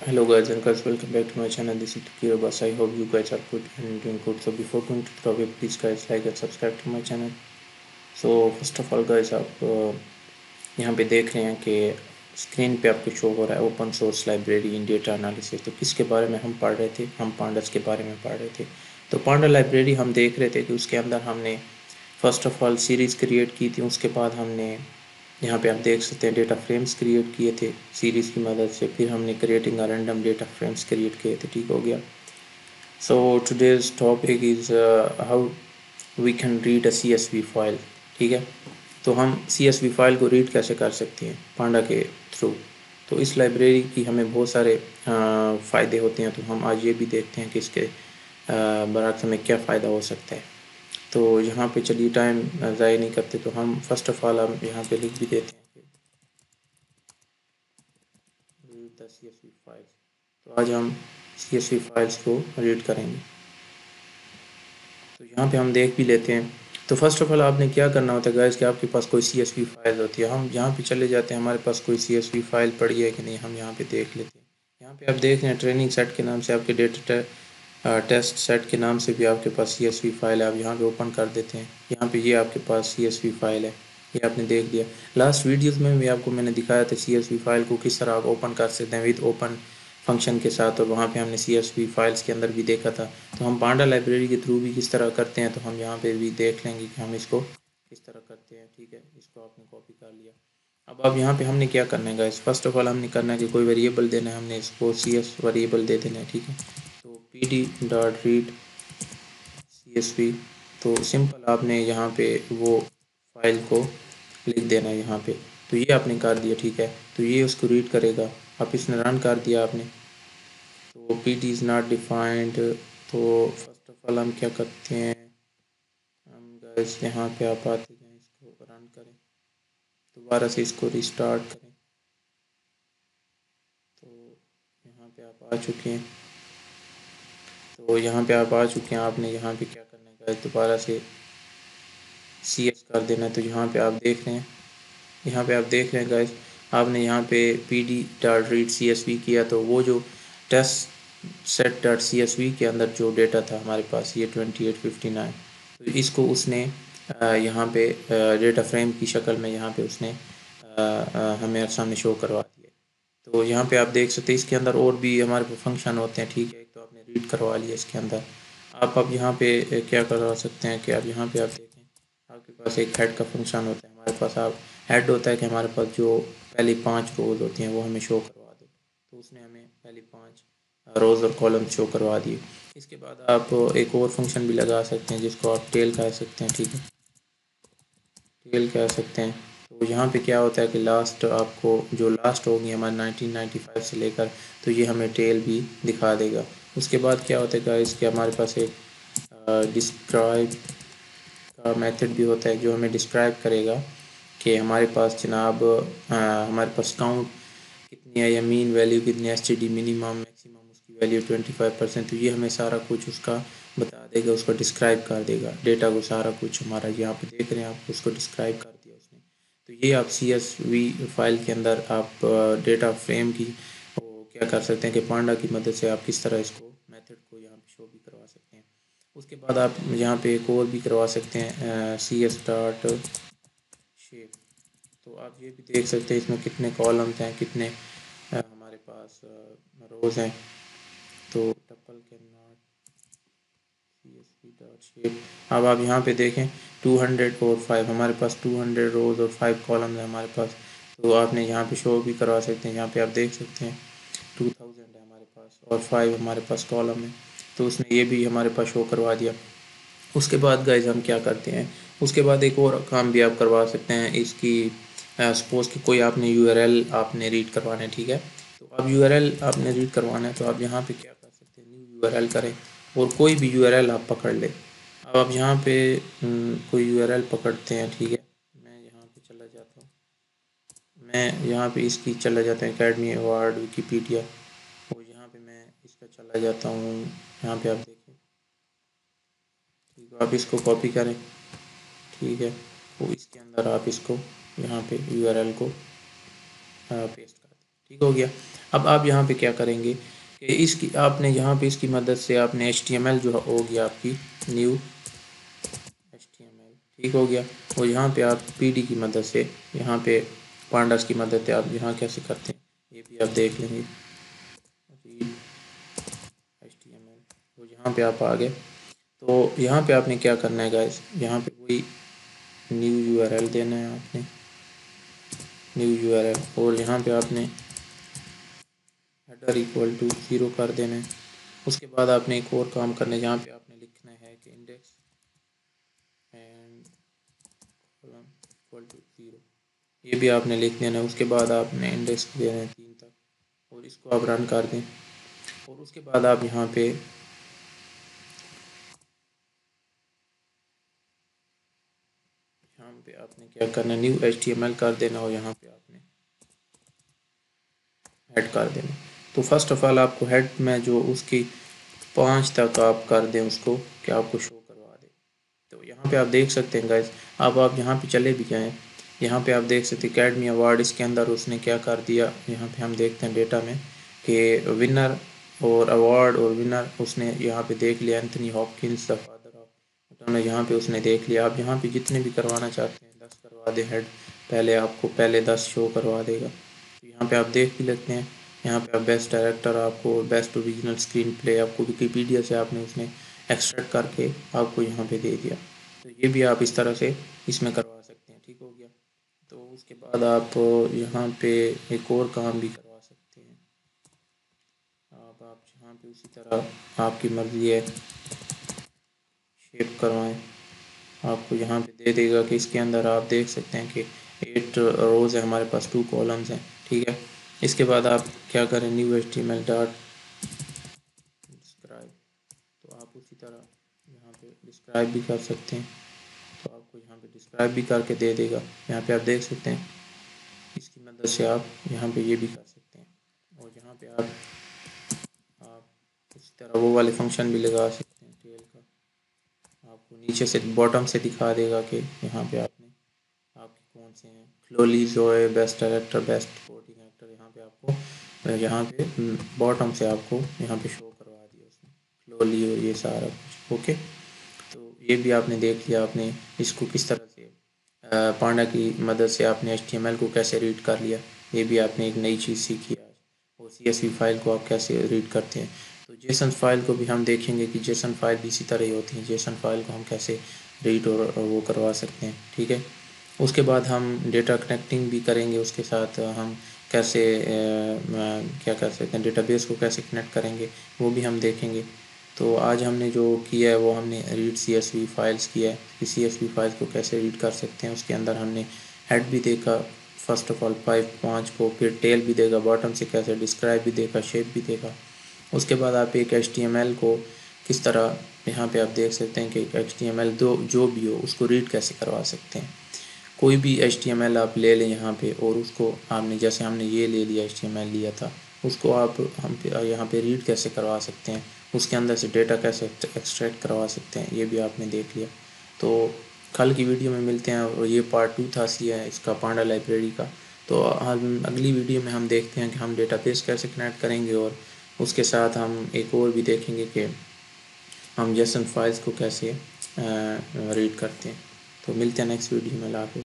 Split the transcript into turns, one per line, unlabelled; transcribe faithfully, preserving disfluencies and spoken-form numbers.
Hello guys and girls, welcome back to my channel. This is Tukir Abbas. I hope you guys are good and doing good. So before going to the topic, please guys like and subscribe to my channel. So first of all guys, आप uh, यहाँ पे देख रहे हैं कि screen पे आपको show हो रहा है open source library in data analysis. तो किसके बारे में हम पढ़ रहे थे? हम पांडास के बारे में पढ़ रहे थे। तो पांडा लाइब्रेरी हम देख रहे थे कि उसके अंदर हमने first of all series create की थी। उसके बाद हमने यहाँ पे आप देख सकते हैं डेटा फ्रेम्स क्रिएट किए थे सीरीज़ की मदद से। फिर हमने creating a random data frames create किए थे। ठीक हो गया। So today's topic is how we can read a C S V file. ठीक है, तो हम सी एस वी फाइल को रीड कैसे कर सकते हैं पांडा के थ्रू। तो इस लाइब्रेरी की हमें बहुत सारे फ़ायदे होते हैं। तो हम आज ये भी देखते हैं कि इसके बरअक्स हमें क्या फ़ायदा हो सकता है। तो यहाँ पे चलिए टाइम ज़ाया नहीं करते, तो हम फर्स्ट ऑफ ऑल हम यहाँ पे लिख भी देते हैं read the C S V files. तो आज हम सी एस वी फाइल्स को रीड करेंगे। तो यहाँ पे हम देख भी लेते हैं। तो फर्स्ट ऑफ ऑल आपने क्या करना होता है गाइस कि आपके पास कोई सी एस वी फाइल होती है। हम यहाँ पे चले जाते हैं, हमारे पास कोई सी एस वी फाइल पड़ी है कि नहीं, हम यहाँ पे देख लेते हैं। यहाँ पे आप देख रहे हैं ट्रेनिंग सेट के नाम से आपके डेटा टेस्ट सेट के नाम से भी आपके पास सी एस वी फाइल है। आप यहाँ पे ओपन कर देते हैं। यहाँ पे ये आपके पास सी एस वी फाइल है, ये आपने देख लिया। लास्ट वीडियोस में भी आपको मैंने दिखाया था सी एस वी फाइल को किस तरह आप ओपन कर सकते हैं विद ओपन फंक्शन के साथ, और वहाँ पे हमने सी एस वी फाइल्स के अंदर भी देखा था। तो हम पांडा लाइब्रेरी के थ्रू भी किस तरह करते हैं, तो हम यहाँ पे भी देख लेंगे कि हम इसको किस तरह करते हैं। ठीक है, इसको आपने कॉपी कर लिया। अब अब यहाँ पे हमने क्या करना है गाइस, फर्स्ट ऑफ ऑल हमने करना है कि कोई वेरिएबल देना है, हमने इसको सी एस वेरिएबल दे देना है। ठीक है, तो P D dot read C S V. तो सिंपल आपने यहाँ पे वो फाइल को लिख देना है यहाँ पे। तो ये आपने कर दिया। ठीक है, तो ये उसको रीड करेगा। आप इसने रन कर दिया आपने, तो P D is not defined. तो फर्स्ट ऑफ ऑल हम क्या करते हैं, हम गाइस यहाँ पे आप आते हैं, इसको रन करें, दोबारा से इसको रिस्टार्ट करें। तो यहाँ पे आप आ चुके हैं। तो यहाँ पे आप आ चुके हैं। आपने यहाँ पे क्या करना है गाइस, दोबारा से सी एस कर देना है। तो यहाँ पे आप देख रहे हैं, यहाँ पे आप देख रहे हैं गाइस, आपने यहाँ पे P D dot read C S V किया। तो वो जो test set dot C S V के अंदर जो डेटा था हमारे पास ये ट्वेंटी एट फिफ्टी नाइन, तो इसको उसने यहाँ पे डेटा फ्रेम की शक्ल में यहाँ पे उसने हमें सामने शो करवा दिया। तो यहाँ पे आप देख सकते हैं इसके अंदर और भी हमारे पास फंक्शन होते हैं। ठीक है, एक तो आपने रीड करवा लिया इसके अंदर। आप अब यहाँ पे क्या करवा सकते हैं कि आप यहाँ पे आप देखें, आपके पास एक हेड का फंक्शन होता है। हमारे पास आप हेड होता है कि हमारे पास जो पहली पांच रोज़ होती हैं वो हमें शो करवा दे। तो उसने हमें पहली पांच रोज़ और कॉलम शो करवा दिए। इसके बाद आप एक और फंक्शन भी लगा सकते हैं जिसको आप टेल कह सकते हैं। ठीक है, टेल कह सकते हैं। तो यहाँ पे क्या होता है कि लास्ट आपको जो लास्ट होगी हमारे नाइनटीन नाइंटी फाइव से लेकर, तो ये हमें टेल भी दिखा देगा। उसके बाद क्या होता है इसके हमारे पास एक डिस्क्राइब का मेथड भी होता है जो हमें डिस्क्राइब करेगा कि हमारे पास जनाब आ, हमारे पास काउंट कितनी है या मीन वैल्यू कितनी है, S T D minimum maximum उसकी वैल्यू ट्वेंटी फाइव परसेंट। तो ये हमें सारा कुछ उसका बता देगा, उसको डिस्क्राइब कर देगा डेटा को, सारा कुछ हमारा यहाँ पे देख रहे हैं आप, उसको डिस्क्राइब कर दिया उसने। तो ये आप सी एस वी फाइल के अंदर आप डेटा फ्रेम की वो क्या कर सकते हैं कि पांडा की मदद से आप किस तरह इसको मेथड को यहाँ पे शो भी करवा सकते हैं। उसके बाद आप यहाँ पे एक और भी करवा सकते हैं सी एस डॉट शेप। तो आप ये भी देख सकते हैं इसमें कितने कॉलम्स हैं, कितने आ, हमारे पास रोज़ हैं। तो टपल के not C S V dot shape. अब आप यहाँ पे देखें टू हंड्रेड और फाइव, हमारे पास टू हंड्रेड रोज़ और फाइव कॉलम्स हैं हमारे पास। तो आपने यहाँ पे शो भी करवा सकते हैं। यहाँ पे आप देख सकते हैं टू थाउजेंड है हमारे पास और फाइव हमारे पास कॉलम है। तो उसने ये भी हमारे पास शो करवा दिया। उसके बाद गाइज हम क्या करते हैं, उसके बाद एक और काम भी आप करवा सकते हैं इसकी। सपोज़ कि कोई आपने यू आर एल आपने रीड करवाना है। ठीक है, तो अब यू आर एल आपने रीड करवाना है, तो आप यहाँ पे क्या कर सकते हैं, न्यू यू आर एल करें और कोई भी यू आर एल आप पकड़ ले। अब आप यहाँ पे कोई यू आर एल पकड़ते हैं। ठीक है, मैं यहाँ पे चला जाता हूँ, मैं यहाँ पे इसकी चला जाता हूँ एकेडमी अवार्ड विकीपीडिया, और यहाँ पे मैं इसका चला जाता हूँ। यहाँ पे आप देखें, ठीक है, आप इसको कॉपी करें। ठीक है, तो इसके अंदर आप इसको यहाँ पे यू आर एल को पेस्ट कर दें। ठीक हो गया। अब आप यहाँ पे क्या करेंगे कि इसकी आपने यहाँ पे इसकी मदद से आपने एच टी एम एल जो हो गया आपकी new H T M L, ठीक हो गया। और यहाँ पे आप पी डी की मदद से, यहाँ पे पांडास की मदद से आप यहाँ कैसे करते हैं ये भी आप देख लेंगे। एच टी एम एल, तो यहाँ पे आप आ गए। तो यहाँ पे आपने क्या करना है गाइस, यहाँ पे वही न्यू यू आर एल देना है आपने, न्यू यू आर एल, और यहाँ पे आपने हेडर इक्वल टू ज़ीरो कर देना है। उसके बाद आपने एक और काम करना है, जहाँ पे आपने लिखना है कि index and column equal to zero, ये भी आपने लिख देना है। उसके बाद आपने इंडेक्स देना है तीन तक, और इसको आप रन कर दें। और उसके बाद आप यहाँ पे यहाँ पे आपने क्या करना है, new H T M L कर देना, और यहाँ पे आपने हेड कर देना। तो फर्स्ट ऑफ ऑल आपको हेड में जो उसकी पाँच तक आप कर दें उसको, कि आपको शो करवा दे। तो यहाँ पे आप देख सकते हैं गाइस, अब आप यहाँ पे चले भी जाएँ, यहाँ पे आप देख सकते हैं अकेडमी अवार्ड, इसके अंदर उसने क्या कर दिया, यहाँ पे हम देखते हैं डेटा में कि विनर और अवार्ड और विनर उसने यहाँ पे देख लिया, Anthony Hopkins the father of, उन्होंने यहाँ पे उसने देख लिया। आप यहाँ पे जितने भी करवाना चाहते हैं दस करवा दे हेड, पहले आपको पहले दस शो करवा देगा। तो यहाँ पे आप देख भी लेते हैं, यहाँ पे आप बेस्ट डायरेक्टर, आपको बेस्ट ओरिजिनल स्क्रीन प्ले आपको विकीपीडिया से आपने उसने एक्सट्रैक्ट करके आपको यहाँ पे दे दिया। तो ये भी आप इस तरह से इसमें करवा सकते हैं, ठीक हो गया। तो उसके बाद आप यहाँ पे एक और काम भी करवा सकते हैं, आप आप यहाँ पे उसी तरह आपकी मर्ज़ी है शेप करवाएं, आपको यहाँ पे दे देगा कि इसके अंदर आप देख सकते हैं कि एट रोज़ है हमारे पास, टू कॉलम्स हैं, ठीक है। इसके बाद आप क्या करें, new H T M L dot describe, तो आप उसी तरह यहाँ पे डिस्क्राइब भी कर सकते हैं। तो आपको यहाँ पे डिस्क्राइब भी करके दे देगा, यहाँ पे आप देख सकते हैं। इसकी मदद से आप यहाँ पे ये भी कर सकते हैं, और यहाँ पे आप आप इसी तरह वो वाले फंक्शन भी लगा सकते हैं टेल का, आपको नीचे से बॉटम से दिखा देगा कि यहाँ पे आपने आपके कौन से हैं, Chloe Zhao, best director, best supporting actor, यहाँ पे आपको यहाँ पे बॉटम से आपको यहाँ पे शो करवा दिया उसने क्लोली और ये सारा कुछ, ओके। तो ये भी आपने देख लिया, आपने इसको किस तरह से पांडा की मदद से आपने एच टी एम एल को कैसे रीड कर लिया, ये भी आपने एक नई चीज़ सीखी आज। और सी एस वी फाइल को आप कैसे रीड करते हैं, तो जेसन फाइल को भी हम देखेंगे कि जेसन फाइल भी इसी तरह ही होती है, जेसन फाइल को हम कैसे रीड और वो करवा सकते हैं, ठीक है। उसके बाद हम डेटा कनेक्टिंग भी करेंगे, उसके साथ हम कैसे आ, क्या कर सकते हैं, डेटाबेस को कैसे कनेक्ट करेंगे वो भी हम देखेंगे। तो आज हमने जो किया है वो हमने read C S V files किया है कि सी एस वी फाइल्स को कैसे रीड कर सकते हैं। उसके अंदर हमने हेड भी देखा फर्स्ट ऑफ ऑल फाइव पाँच को, फिर टेल भी देगा, बॉटम से कैसे डिस्क्राइब भी देखा, शेप भी देखा। उसके बाद आप एक एच टी एम एल को किस तरह, यहाँ पे आप देख सकते हैं कि एच टी एम एल दो जो भी हो उसको रीड कैसे करवा सकते हैं। कोई भी एच टी एम एल आप ले लें यहाँ पे, और उसको आपने जैसे हमने ये ले लिया एच टी एम एल लिया था, उसको आप हम पे यहाँ पे रीड कैसे करवा सकते हैं, उसके अंदर से डेटा कैसे एक्सट्रैक्ट करवा सकते हैं, ये भी आपने देख लिया। तो कल की वीडियो में मिलते हैं, और ये पार्ट टू था सी है इसका पांडा लाइब्रेरी का। तो हम अगली वीडियो में हम देखते हैं कि हम डेटाबेस कैसे कनेक्ट करेंगे, और उसके साथ हम एक और भी देखेंगे कि हम जेसन फाइल्स को कैसे रीड करते हैं। तो मिलते हैं नेक्स्ट वीडियो में, अल्लाह हाफ़िज़।